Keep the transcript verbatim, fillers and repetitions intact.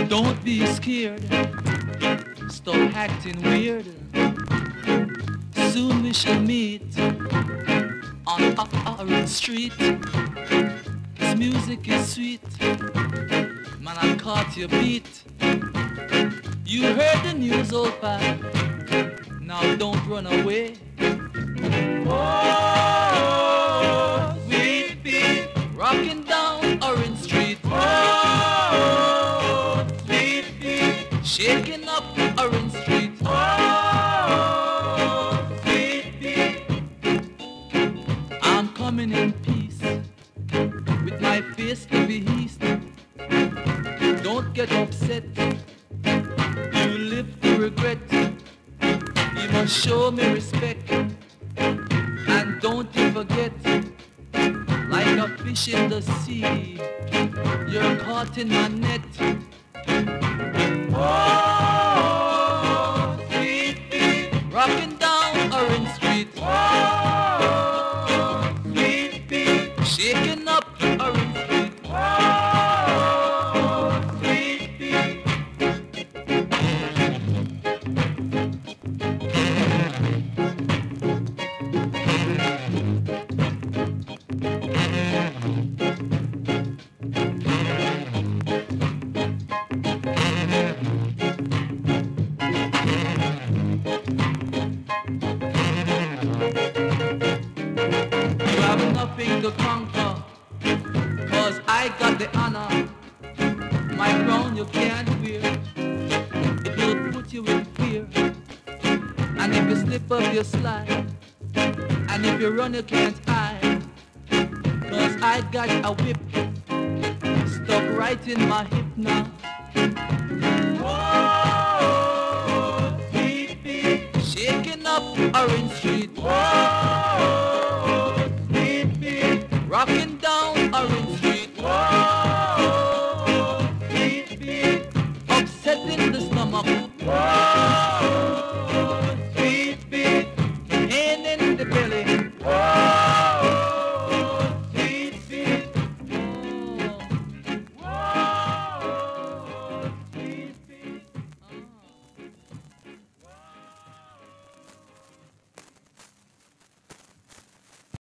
Don't be scared, stop acting weird. Soon we shall meet on Orange Street. This music is sweet, man, I caught your beat. You heard the news, old pal, now don't run away. Oh, sweet pea, rocking down Orange Street. Oh, sweet pea, shaking up Orange Street. Oh, sweet pea, I'm coming in peace with my face to the east. Don't get upset, you live to regret. You must show me respect, and don't you forget, like a fish in the sea, you're caught in my net. Oh, sweet pea, rocking down Orange Street. Oh, sweet pea, shaking up Orange Street. Oh, sweet pea. You have nothing to conquer, cause I got the honor. My crown you can't wear, it will put you in fear. And if you slip up you slide, and if you run you can't hide, cause I got a whip stuck right in my hip now. Whoa, sweet pea, shaking up Orange Street. Whoa.